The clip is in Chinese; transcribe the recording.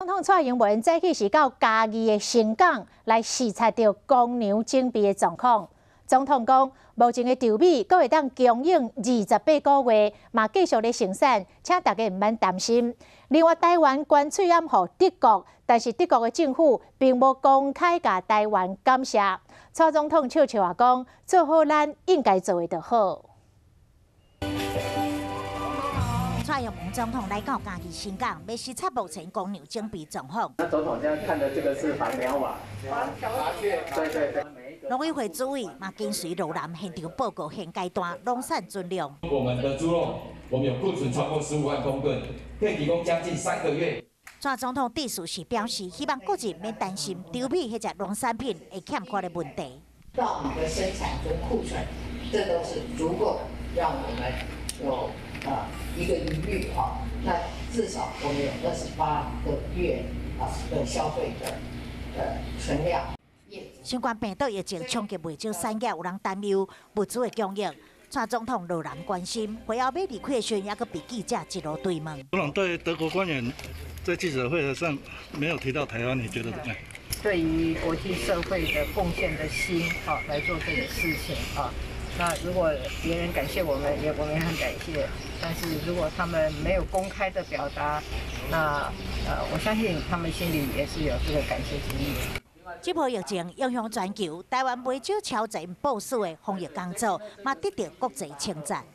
总统蔡英文早起是到嘉义的新港来视察到公牛整备的状况。总统讲，目前的稻米阁会当供应28个月，嘛继续咧生产，请大家唔免担心。另外，台湾关脆暗予德国，但是德国的政府并无公开甲台湾感谢。蔡总统笑笑话讲，做好咱应该做的就好。 蔡英文总统来到嘉义新港，要视察目前公牛整备状况。 那总统现在看的这个是白苗瓦，对。 农委会主委嘛跟随罗南现场报告现阶段农产存量。 我们的猪肉，我们有库存超过15万公吨，可以提供将近3个月。 蔡总统致辞时表示，希望国人免担心稻米或者农产品会欠缺的问题。 让我们的生产跟库存，这都是足够让我们有一个余裕啊。那至少我们有28个月的消费的存量。 新冠病毒疫情冲击未少产业，有人担忧物资的供应。蔡总统仍然关心，会后要离开时，也阁被记者一路追问。 总统对德国官员在记者会上没有提到台湾，你觉得怎么样？ 对于国际社会的贡献的心，来做这个事情啊。那如果别人感谢我们，我们也很感谢。但是如果他们没有公开的表达，那我相信他们心里也是有这个感谢之意。 这波疫情影响全球，台湾不少超前部署的防疫工作，嘛得到国际称赞。